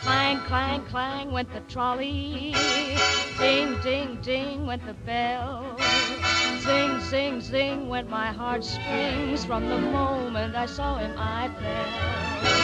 Clang, clang, clang went the trolley. Ding, ding, ding went the bell. Zing, zing, zing went my heartstrings. From the moment I saw him, I fell.